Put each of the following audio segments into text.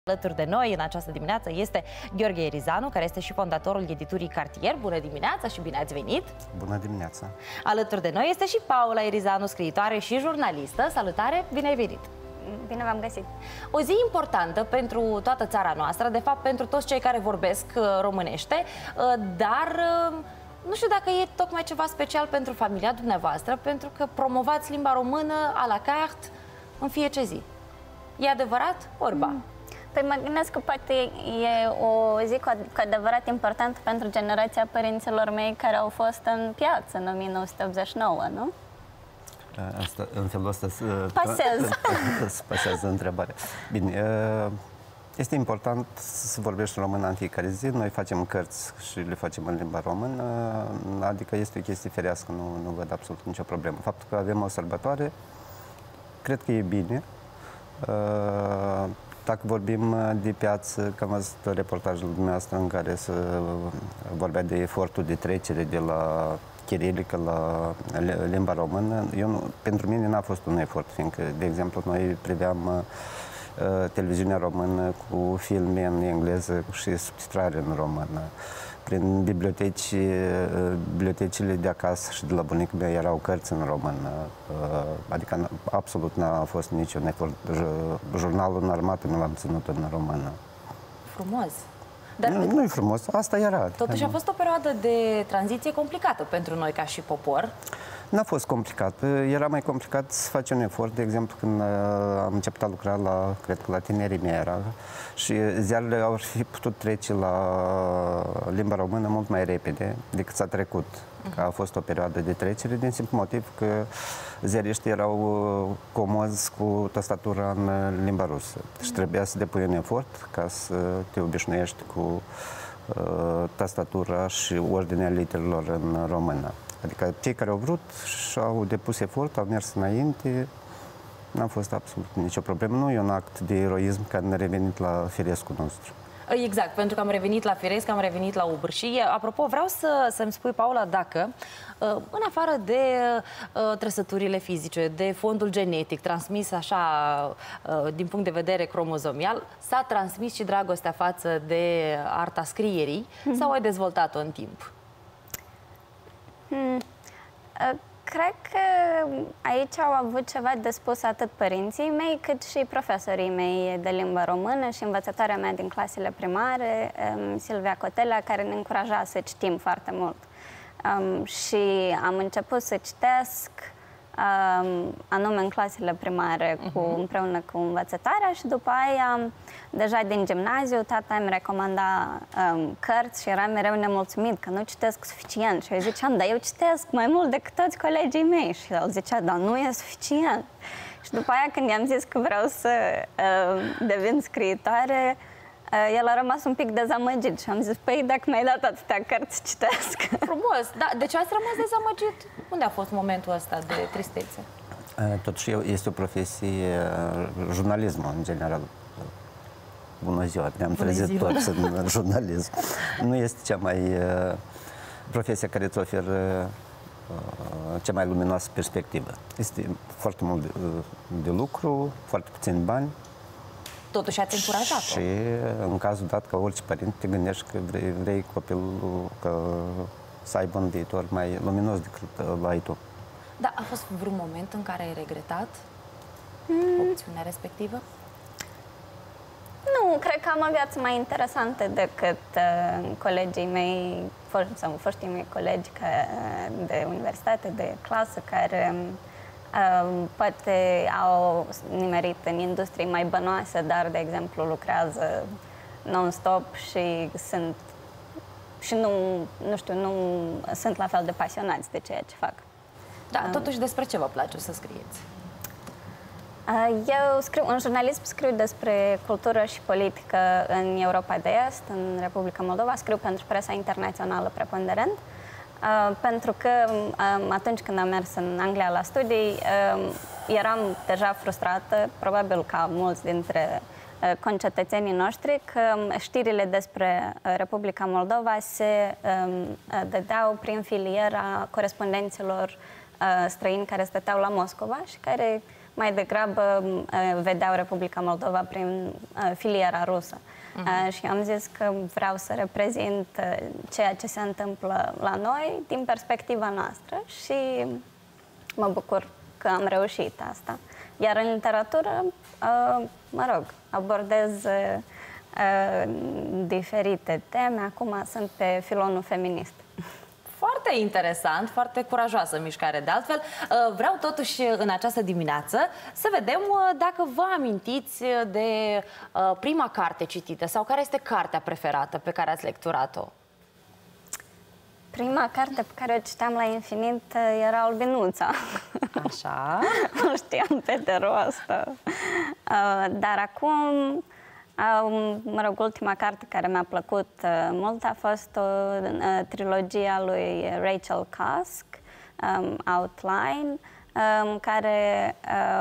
Alături de noi în această dimineață este Gheorghe Erizanu, care este și fondatorul editurii Cartier. Bună dimineața și bine ați venit! Bună dimineața! Alături de noi este și Paula Erizanu, scriitoare și jurnalistă. Salutare, bine ai venit! Bine v-am găsit! O zi importantă pentru toată țara noastră, de fapt pentru toți cei care vorbesc românește, dar nu știu dacă e tocmai ceva special pentru familia dumneavoastră, pentru că promovați limba română à la carte în fiecare zi. E adevărat, Orba? Păi mă gândesc că poate e o zi cu adevărat importantă pentru generația părinților mei care au fost în piață în 1989, nu? Asta, în felul ăsta se pasează întrebarea. Bine, este important să vorbești română în fiecare zi. Noi facem cărți și le facem în limba română, adică este o chestie ferească, nu văd absolut nicio problemă. Faptul că avem o sărbătoare, cred că e bine. Dacă vorbim de piață, că am văzut reportajul dumneavoastră în care se vorbea de efortul de trecere de la chirilică la limba română, pentru mine n-a fost un efort, fiindcă, de exemplu, noi priveam televiziunea română cu filme în engleză și subtitrare în română. Prin bibliotecile de acasă și de la bunicul meu erau cărți în română, adică absolut n-a fost niciun efort. Jurnalul în armată nu l-am ținut în română. Frumos! Dar nu e frumos, asta era. Totuși a fost o perioadă de tranziție complicată pentru noi ca și popor. N-a fost complicat. Era mai complicat să faci un efort. De exemplu, când am început a lucra cred că la Tinerii mei era, și ziarele au fi putut trece la limba română mult mai repede decât s-a trecut. Că a fost o perioadă de trecere, din simplu motiv că ziariștii erau comozi cu tastatura în limba rusă. Și trebuia să depui un efort ca să te obișnuiești cu tastatura și ordinea literelor în română. Adică cei care au vrut și-au depus efort, au mers înainte, n-a fost absolut nicio problemă. Nu e un act de eroism că am revenit la firescul nostru. Exact, pentru că am revenit la firesc, am revenit la obârșie. Apropo, vreau să-mi spui, Paula, dacă, în afară de trăsăturile fizice, de fondul genetic transmis așa, din punct de vedere cromozomial, s-a transmis și dragostea față de arta scrierii sau ai dezvoltat-o în timp? Cred că aici au avut ceva de spus atât părinții mei, cât și profesorii mei de limba română și învățătoarea mea din clasele primare, Silvia Cotelea, care ne încuraja să citim foarte mult. Și am început să citesc anume în clasele primare împreună cu învățătoarea și după aia, deja din gimnaziu, tata îmi recomanda cărți și eram mereu nemulțumit că nu citesc suficient. Și eu ziceam, dar eu citesc mai mult decât toți colegii mei. Și el zicea, dar nu e suficient. Și după aia, când i-am zis că vreau să devin scriitoare, el a rămas un pic dezamăgit și am zis, păi, dacă mi-ai dat atâtea cărți, citesc. Frumos! Da, de ce ați rămas dezamăgit? Unde a fost momentul ăsta de tristețe? Totuși, este o profesie, jurnalismul, în general. Bună ziua, ne-am trezit toți în jurnalism. Nu este cea mai profesia care îți oferă cea mai luminoasă perspectivă. Este foarte mult de lucru, foarte puțini bani. Totuși ați încurajat-o. Și în cazul dat, ca orice părinte, te gândești că vrei copilul să aibă un viitor mai luminos decât l-ai tu. Da, a fost vreun moment în care ai regretat opțiunea respectivă? Nu, cred că am o viață mai interesantă decât colegii mei, sau foștii mei colegi de universitate, de clasă, care poate au nimerit în industrii mai bănoase, dar, de exemplu, lucrează non-stop și sunt nu sunt la fel de pasionați de ceea ce fac. Da, totuși despre ce vă place să scrieți? Eu în jurnalism scriu despre cultură și politică în Europa de Est, în Republica Moldova, scriu pentru presa internațională preponderent. Pentru că atunci când am mers în Anglia la studii, eram deja frustrată, probabil ca mulți dintre concetățenii noștri, că știrile despre Republica Moldova se dădeau prin filiera corespondenților străini care stăteau la Moscova și care mai degrabă vedeau Republica Moldova prin filiera rusă. Și am zis că vreau să reprezint ceea ce se întâmplă la noi din perspectiva noastră și mă bucur că am reușit asta. Iar în literatură, mă rog, abordez diferite teme. Acum sunt pe filonul feminist. Foarte interesant, foarte curajoasă mișcare. De altfel, vreau totuși în această dimineață să vedem dacă vă amintiți de prima carte citită sau care este cartea preferată pe care ați lecturat-o. Prima carte pe care o citeam la infinit era Albinuța. Așa. Nu știam pe de rost. Dar acum, mă rog, ultima carte care mi-a plăcut mult a fost o trilogie a lui Rachel Cusk, Outline, care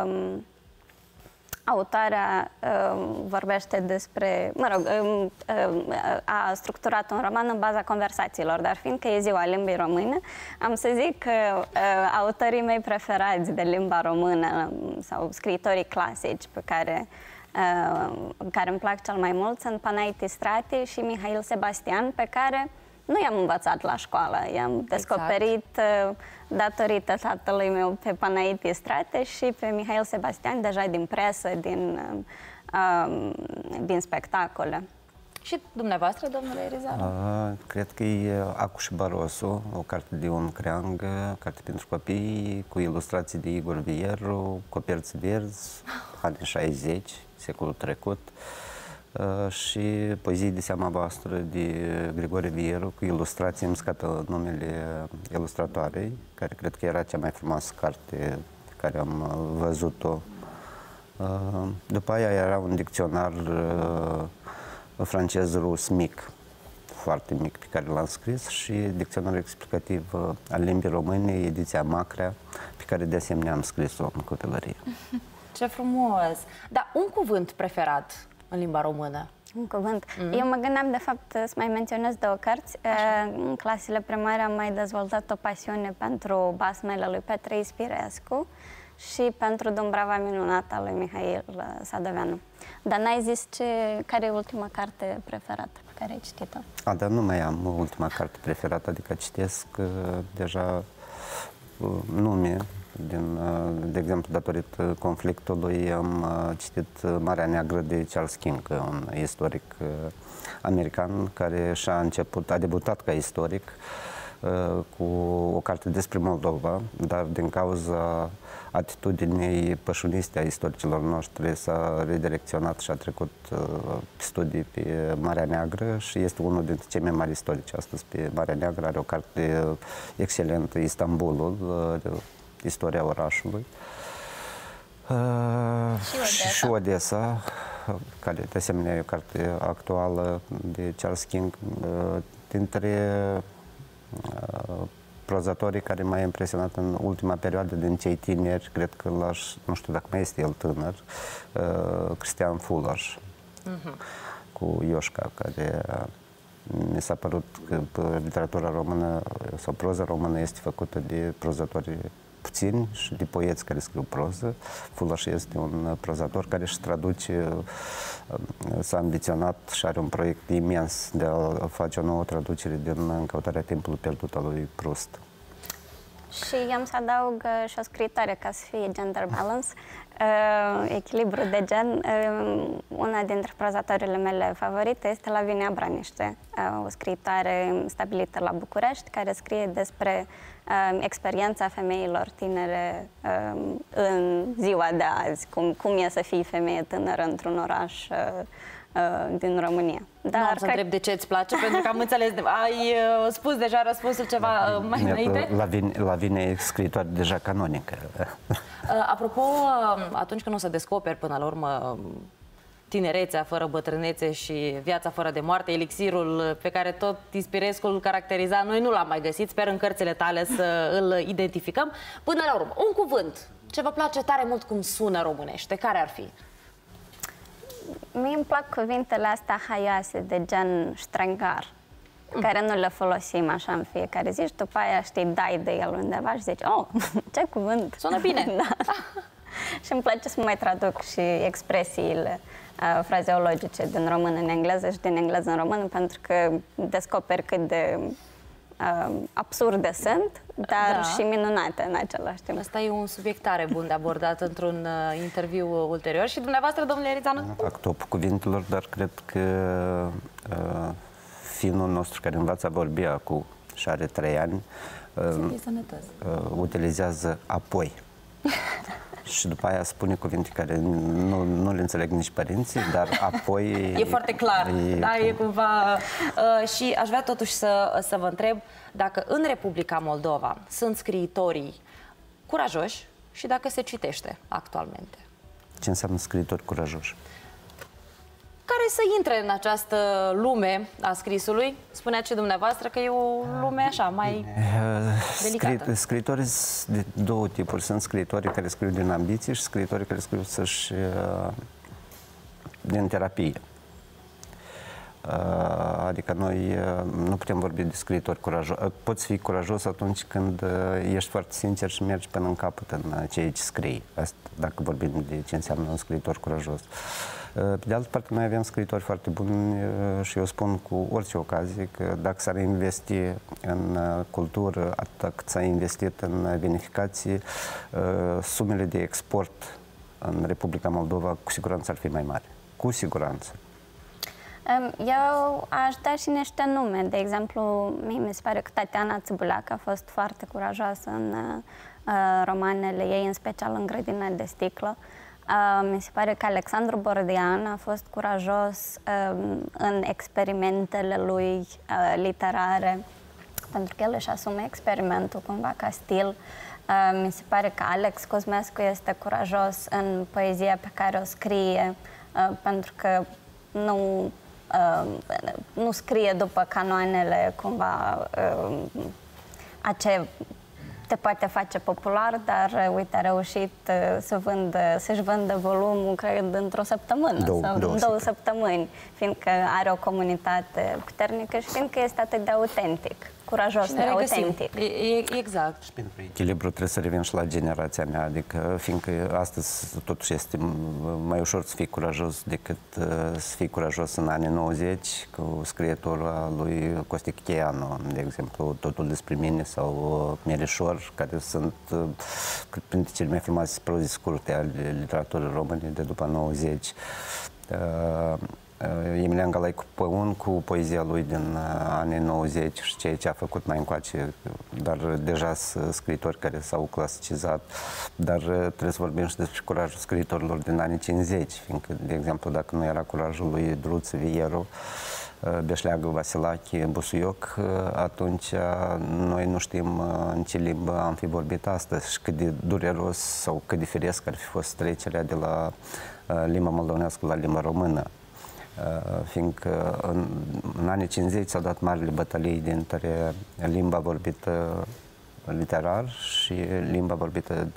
autoarea vorbește despre, mă rog, a structurat un roman în baza conversațiilor, dar fiindcă e ziua limbii române, am să zic că autorii mei preferați de limba română sau scriitorii clasici pe care îmi plac cel mai mult sunt Panaiti Strati și Mihail Sebastian, pe care nu i-am învățat la școală. I-am descoperit datorită tatălui meu pe Panaiti Strate și pe Mihail Sebastian deja din presă, din spectacole. Și dumneavoastră, domnule Rizal? Cred că e Acu și Barosu, o carte de Ion Creang, carte pentru copii, cu ilustrații de Igor Vieru, coperți verzi, anii 60, secolul trecut, și poezii de seama voastră de Grigore Vieru, cu ilustrații, îmi scapă numele ilustratoarei, care cred că era cea mai frumoasă carte pe care am văzut-o. După aia era un dicționar francez-rus mic, foarte mic, pe care l-am scris, și dicționarul explicativ al limbii române, ediția Macrea, pe care de asemenea am scris-o în copilărie. Ce frumos! Dar un cuvânt preferat în limba română? Un cuvânt. Eu mă gândeam, de fapt, să mai menționez două cărți. În clasele primare am mai dezvoltat o pasiune pentru basmele lui Petre Ispirescu și pentru Dumbrava minunată a lui Mihail Sadoveanu. Dar n-ai zis care e ultima carte preferată pe care ai citit-o? Dar nu mai am ultima carte preferată, adică citesc deja nume. De exemplu, datorită conflictului, am citit Marea Neagră de Charles King, un istoric american care a debutat ca istoric cu o carte despre Moldova, dar din cauza atitudinii pășuniste a istoricilor noștri s-a redirecționat și a trecut studii pe Marea Neagră și este unul dintre cei mai mari istorici astăzi pe Marea Neagră. Are o carte excelentă, Istanbulul, istoria orașului. Și Odessa, care de asemenea e o carte actuală de Charles King. Dintre prozatorii care m-a impresionat în ultima perioadă din cei tineri, cred că nu știu dacă mai este el tânăr, Cristian Fulaș, cu Ioșca, care mi s-a părut că literatura română sau proza română este făcută de prozatori puțini și de poeți care scriu proză. Fulaș este un prozator care își traduce, s-a ambiționat și are un proiect imens de a face o nouă traducere din În căutarea timpului pierdut al lui Proust. Și am să adaug și o scriitoare ca să fie gender balance, echilibru de gen. Una dintre prozatoarele mele favorite este Lavinia Braniște, o scriitoare stabilită la București, care scrie despre experiența femeilor tinere în ziua de azi, cum e să fii femeie tânără într-un oraș din România. Dar nu am să întreb de ce îți place, pentru că am înțeles, ai spus deja răspunsul ceva mai înainte. Lavinia e scriitoare deja canonică. Apropo, atunci când o să descoperi până la urmă tinerețea fără bătrânețe și viața fără de moarte, elixirul pe care tot Ispirescu îl caracteriza, noi nu l-am mai găsit, sper în cărțile tale să îl identificăm. Până la urmă, un cuvânt ce vă place tare mult cum sună românește, care ar fi? Mie îmi plac cuvintele astea haioase, de gen ștrengar, care nu le folosim așa în fiecare zi și după aia știi, dai de el undeva și zici, oh, ce cuvânt! Sună bine! Da. Și îmi place să mai traduc și expresiile frazeologice din română în engleză și din engleză în română, pentru că descoper cât de absurde sunt, dar și minunate în același timp. Asta e un subiect tare bun de abordat într-un interviu ulterior. Și dumneavoastră, domnule Erițanu? Nu fac topul cuvintelor, dar cred că fiul nostru care învață a vorbi acum și are 3 ani, utilizează apoi. Și după aia spune cuvinte care nu le înțeleg nici părinții, dar apoi... E foarte clar, da? E cumva... și aș vrea totuși să vă întreb dacă în Republica Moldova sunt scriitorii curajoși și dacă se citește actualmente. Ce înseamnă scriitori curajoși? Care să intre în această lume a scrisului? Spuneați și dumneavoastră că e o lume așa, mai delicată. Scriitorii sunt de 2 tipuri. Sunt scriitorii care scriu din ambiție și scriitorii care scriu din terapie. Adică noi nu putem vorbi de scriitori curajoși. Poți fi curajos atunci când ești foarte sincer și mergi până în capăt în ceea ce scrii. Asta, dacă vorbim de ce înseamnă un scriitor curajos. Pe de altă parte, noi avem scriitori foarte buni și eu spun cu orice ocazie că dacă s-ar investi în cultură atât cât s-a investit în vinificație, sumele de export în Republica Moldova cu siguranță ar fi mai mari. Cu siguranță. Eu aș da și niște nume. De exemplu, mie mi se pare că Tatiana Țibulac a fost foarte curajoasă în romanele ei, în special în Grădina de sticlă. Mi se pare că Alexandru Bordean a fost curajos în experimentele lui literare, pentru că el își asume experimentul cumva ca stil. Mi se pare că Alex Cosmescu este curajos în poezia pe care o scrie, pentru că nu scrie după canoanele cumva a ce te poate face popular, dar uite, a reușit să-și vândă volumul, cred, într-o săptămână sau două săptămâni, fiindcă are o comunitate puternică și fiindcă este atât de autentic, curajos, de autentic. Exact. Și pentru echilibru trebuie să revin și la generația mea, adică fiindcă astăzi totuși este mai ușor să fii curajos decât să fii curajos în anii 90 cu scrietura lui Costi Chicheanu, de exemplu, Totul despre mine sau Merișor, care sunt printre cele mai frumoase proze scurte ale literaturii române de după 90. Emilian Galaicu Păun cu poezia lui din anii 90 și ceea ce a făcut mai încoace, dar deja sunt scriitori care s-au clasicizat, dar trebuie să vorbim și despre curajul scriitorilor din anii 50, fiindcă, de exemplu, dacă nu era curajul lui Druță Vieru, Beșleagă, Vasilache, Busuioc, atunci noi nu știm în ce limbă am fi vorbit astăzi și cât de dureros sau cât de firesc ar fi fost trecerea de la limba moldovenească la limba română. Fiindcă în anii 50 s-au dat marile bătălii dintre limba vorbită literar și limba vorbită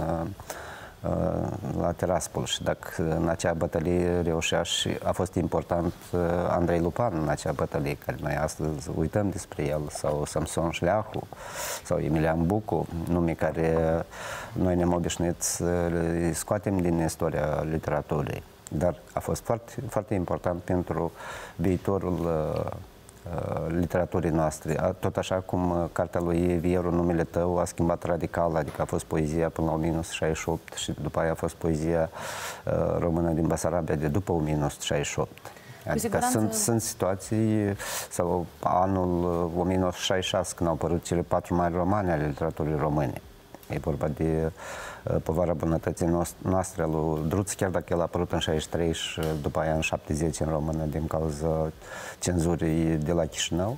la Tiraspol. Și dacă în acea bătălie reușea și a fost important Andrei Lupan în acea bătălie, care noi astăzi uităm despre el, sau Samson Șleahu, sau Emilian Bucu, nume care noi ne-am obișnuit să le scoatem din istoria literaturii. Dar a fost foarte, foarte important pentru viitorul literaturii noastre. Tot așa cum cartea lui Vieru, Numele Tău, a schimbat radical, adică a fost poezia până la 1968 și după aia a fost poezia română din Basarabia de după 1968. Adică sunt situații, sau anul 1966, când au apărut cele 4 mari romane ale literaturii române. E vorba de Povara bunătății noastre lui Druț, chiar dacă el a apărut în 63 și după aia în 70 în română din cauza cenzurii de la Chișinău.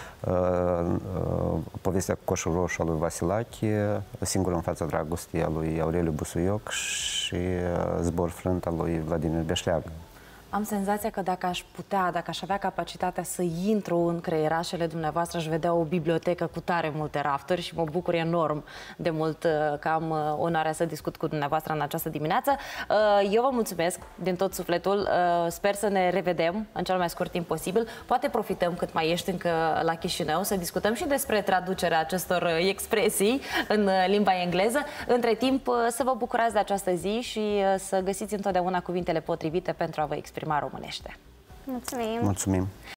Povestea cu Coșul Roșu a lui Vasilache, Singur în fața dragostii a lui Aureliu Busuioc și Zbor frânt al lui Vladimir Beșleagă. Am senzația că dacă aș avea capacitatea să intru în creierașele dumneavoastră, aș vedea o bibliotecă cu tare multe rafturi și mă bucur enorm de mult că am onoarea să discut cu dumneavoastră în această dimineață. Eu vă mulțumesc din tot sufletul. Sper să ne revedem în cel mai scurt timp posibil. Poate profităm cât mai ești încă la Chișinău să discutăm și despre traducerea acestor expresii în limba engleză. Între timp, să vă bucurați de această zi și să găsiți întotdeauna cuvintele potrivite pentru a vă exprima românește. Mulțumim! Mulțumim!